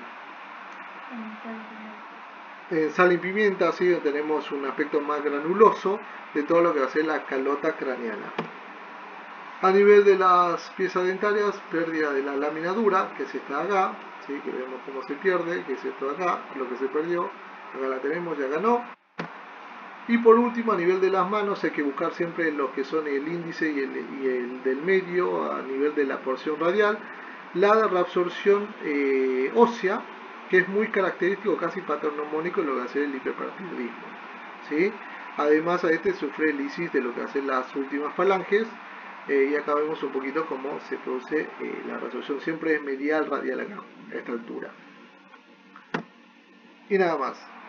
en sal y pimienta, así tenemos un aspecto más granuloso de todo lo que va a ser la calota craneana. A nivel de las piezas dentarias, pérdida de la lámina dura, que es esta de acá, ¿sí? Que vemos cómo se pierde, que es esto de acá, lo que se perdió, acá la tenemos y acá no. Y por último, a nivel de las manos, hay que buscar siempre lo que son el índice y el, y el del medio, a nivel de la porción radial, la reabsorción eh, ósea, que es muy característico, casi patognomónico, de lo que hace el hiperparatidilismo, ¿sí? Además, a este sufre lisis de lo que hacen las últimas falanges, eh, y acá vemos un poquito cómo se produce eh, la reabsorción, siempre es medial, radial acá, a esta altura. Y nada más.